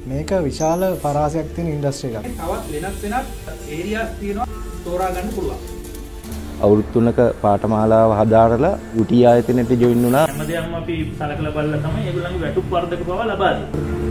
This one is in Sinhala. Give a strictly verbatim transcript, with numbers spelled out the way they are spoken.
මේක විශාල පරාසයක් තියෙන ඉන්ඩස්ට්‍රි එකක්. තවත් වෙනස් වෙනස් ඒරියාස් තියෙනවා තෝරා ගන්න පුළුවන්. අවුරුදු තුනක පාඨමාලාව හදාරලා යුටි ආයතනයට ජොයින් වුණා. හැමදේම අපි සලකලා බලලා තමයි ඒගොල්ලන්ගේ වැටුප් වර්ධක බව ලබා දෙන්නේ.